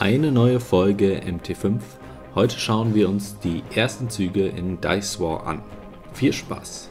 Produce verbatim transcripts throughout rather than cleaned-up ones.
Eine neue Folge M T fünf. Heute schauen wir uns die ersten Züge in Dice War an. Viel Spaß!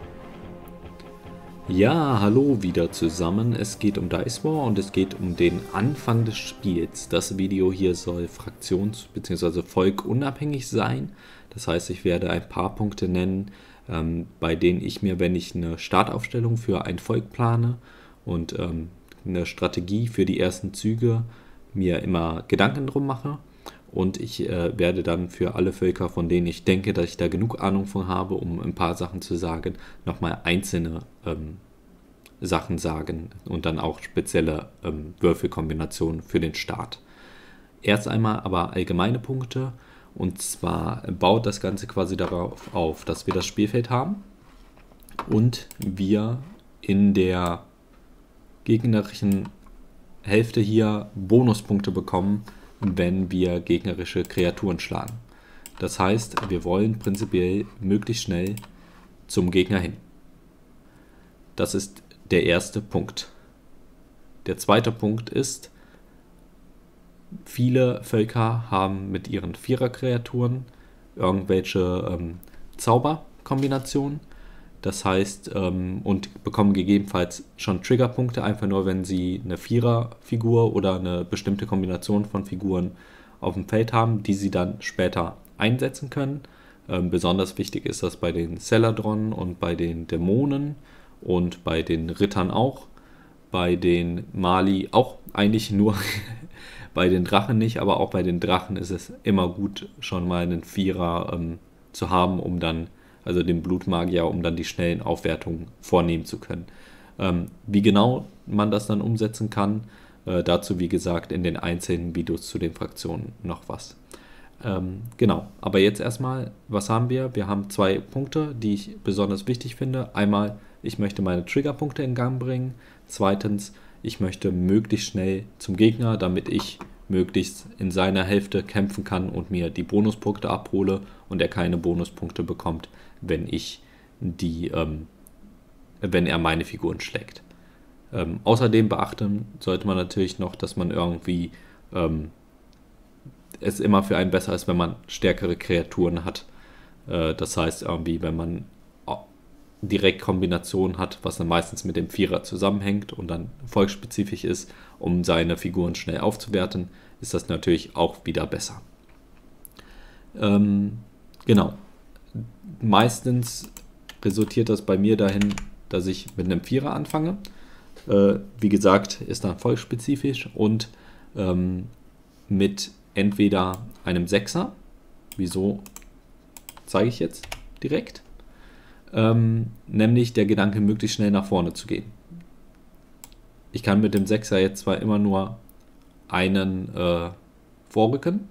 Ja, hallo wieder zusammen. Es geht um Dice War und es geht um den Anfang des Spiels. Das Video hier soll fraktions- bzw. volkunabhängig sein. Das heißt, ich werde ein paar Punkte nennen, ähm, bei denen ich mir, wenn ich eine Startaufstellung für ein Volk plane und ähm, eine Strategie für die ersten Züge, mir immer Gedanken drum mache. Und ich äh, werde dann für alle Völker, von denen ich denke, dass ich da genug Ahnung von habe, um ein paar Sachen zu sagen, nochmal einzelne ähm, Sachen sagen und dann auch spezielle ähm, Würfelkombinationen für den Start. Erst einmal aber allgemeine Punkte, und zwar baut das Ganze quasi darauf auf, dass wir das Spielfeld haben und wir in der gegnerischen Hälfte hier Bonuspunkte bekommen, wenn wir gegnerische Kreaturen schlagen. Das heißt, wir wollen prinzipiell möglichst schnell zum Gegner hin. Das ist der erste Punkt. Der zweite Punkt ist, viele Völker haben mit ihren Vierer-Kreaturen irgendwelche ähm, Zauberkombinationen. Das heißt, ähm, und bekommen gegebenenfalls schon Triggerpunkte, einfach nur, wenn sie eine Vierer-Figur oder eine bestimmte Kombination von Figuren auf dem Feld haben, die sie dann später einsetzen können. Ähm, besonders wichtig ist das bei den Celadron und bei den Dämonen und bei den Rittern auch. Bei den Mali auch eigentlich nur, bei den Drachen nicht, aber auch bei den Drachen ist es immer gut, schon mal einen Vierer ähm, zu haben, um dann also den Blutmagier, um dann die schnellen Aufwertungen vornehmen zu können. Ähm, wie genau man das dann umsetzen kann, äh, dazu wie gesagt in den einzelnen Videos zu den Fraktionen noch was. Ähm, genau, aber jetzt erstmal, was haben wir? Wir haben zwei Punkte, die ich besonders wichtig finde. Einmal, ich möchte meine Triggerpunkte in Gang bringen. Zweitens, ich möchte möglichst schnell zum Gegner, damit ich möglichst in seiner Hälfte kämpfen kann und mir die Bonuspunkte abhole und er keine Bonuspunkte bekommt, wenn ich die, ähm, wenn er meine Figuren schlägt. Ähm, außerdem beachten sollte man natürlich noch, dass man irgendwie ähm, es immer für einen besser ist, wenn man stärkere Kreaturen hat. Äh, das heißt irgendwie, wenn man direkt Kombinationen hat, was dann meistens mit dem Vierer zusammenhängt und dann volksspezifisch ist, um seine Figuren schnell aufzuwerten, ist das natürlich auch wieder besser. Ähm, genau. Meistens resultiert das bei mir dahin, dass ich mit einem Vierer anfange. Äh, wie gesagt, ist dann volksspezifisch und ähm, mit entweder einem Sechser, wieso zeige ich jetzt direkt, Ähm, nämlich der Gedanke, möglichst schnell nach vorne zu gehen. Ich kann mit dem Sechser jetzt zwar immer nur einen äh, vorrücken,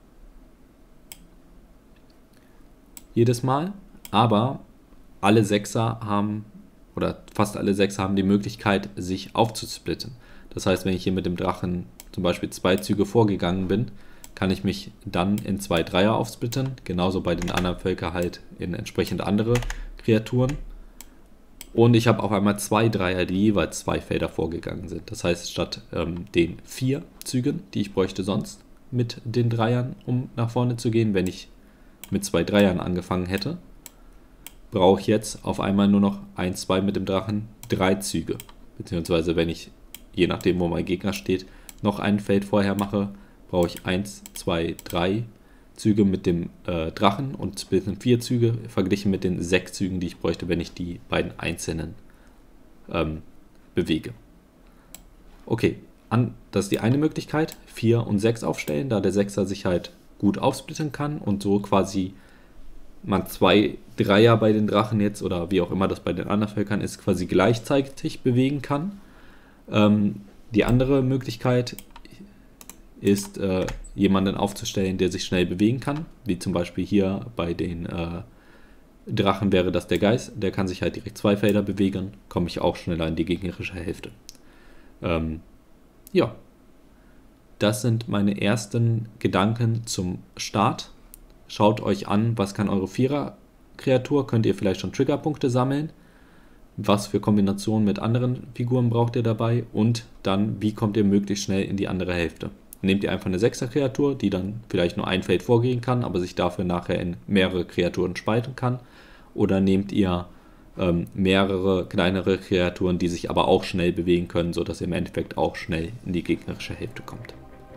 jedes Mal, aber alle Sechser haben, oder fast alle Sechser haben die Möglichkeit, sich aufzusplitten. Das heißt, wenn ich hier mit dem Drachen zum Beispiel zwei Züge vorgegangen bin, kann ich mich dann in zwei Dreier aufsplitten, genauso bei den anderen Völkern halt in entsprechend andere Kreaturen. Und ich habe auf einmal zwei Dreier, die jeweils zwei Felder vorgegangen sind. Das heißt, statt ähm, den vier Zügen, die ich bräuchte sonst mit den Dreiern, um nach vorne zu gehen, wenn ich mit zwei Dreiern angefangen hätte, brauche ich jetzt auf einmal nur noch eins, zwei mit dem Drachen, drei Züge. Beziehungsweise wenn ich, je nachdem wo mein Gegner steht, noch ein Feld vorher mache, brauche ich eins, zwei, drei Züge mit dem äh, Drachen und splitten vier Züge, verglichen mit den sechs Zügen, die ich bräuchte, wenn ich die beiden einzelnen ähm, bewege. Okay, an, das ist die eine Möglichkeit, vier und sechs aufstellen, da der Sechser sich halt gut aufsplitten kann und so quasi man zwei Dreier bei den Drachen jetzt, oder wie auch immer das bei den anderen Völkern ist, quasi gleichzeitig bewegen kann. Ähm, die andere Möglichkeit ist, äh, jemanden aufzustellen, der sich schnell bewegen kann, wie zum Beispiel hier bei den äh, Drachen wäre das der Geist, der kann sich halt direkt zwei Felder bewegen, komme ich auch schneller in die gegnerische Hälfte. Ähm, ja, das sind meine ersten Gedanken zum Start. Schaut euch an, was kann eure Vierer-Kreatur, könnt ihr vielleicht schon Triggerpunkte sammeln, was für Kombinationen mit anderen Figuren braucht ihr dabei und dann, wie kommt ihr möglichst schnell in die andere Hälfte. nehmt ihr einfach eine Sechser-Kreatur, die dann vielleicht nur ein Feld vorgehen kann, aber sich dafür nachher in mehrere Kreaturen spalten kann. Oder nehmt ihr ähm, mehrere kleinere Kreaturen, die sich aber auch schnell bewegen können, sodass ihr im Endeffekt auch schnell in die gegnerische Hälfte kommt.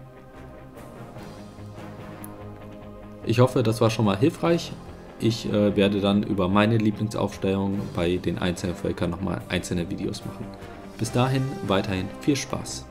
Ich hoffe, das war schon mal hilfreich. Ich äh, werde dann über meine Lieblingsaufstellung bei den einzelnen Völkern nochmal einzelne Videos machen. Bis dahin weiterhin viel Spaß.